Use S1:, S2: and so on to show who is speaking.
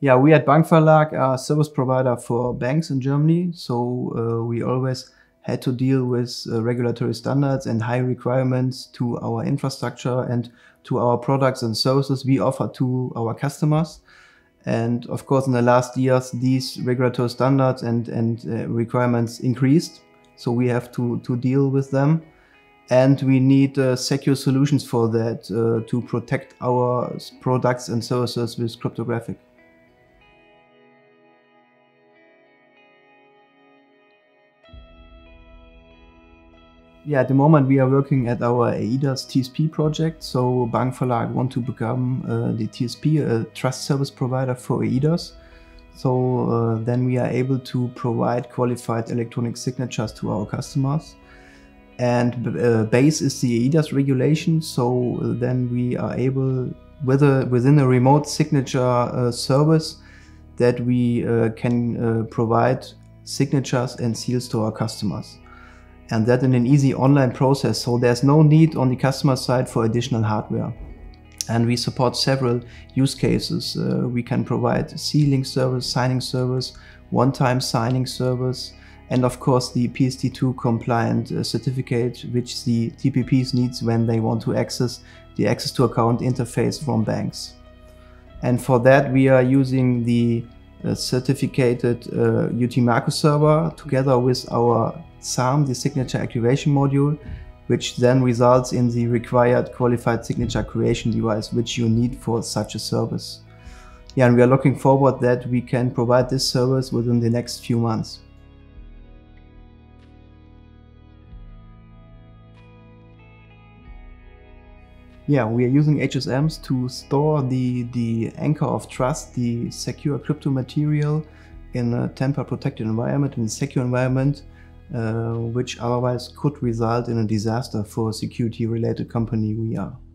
S1: Yeah, we at Bank-Verlag are a service provider for banks in Germany. So we always had to deal with regulatory standards and high requirements to our infrastructure and to our products and services we offer to our customers. And of course, in the last years, these regulatory standards and requirements increased. So we have to deal with them. And we need secure solutions for that to protect our products and services with cryptographic. Yeah, at the moment we are working at our eIDAS TSP project. So Bank-Verlag want to become the TSP, a trust service provider for eIDAS. So then we are able to provide qualified electronic signatures to our customers. And base is the eIDAS regulation. So then we are able, within a remote signature service, that we can provide signatures and seals to our customers. And that in an easy online process, so there's no need on the customer side for additional hardware. And we support several use cases. We can provide sealing service, signing service, one-time signing service, and of course the PSD2 compliant certificate, which the TPPs needs when they want to access the access to account interface from banks. And for that we are using the certificated Utimaco server together with our SAM, the signature activation module, which then results in the required qualified signature creation device which you need for such a service. Yeah, and we are looking forward that we can provide this service within the next few months. Yeah, we are using HSMs to store the anchor of trust, the secure crypto material, in a tamper-protected environment, in a secure environment, which otherwise could result in a disaster for a security-related company we are.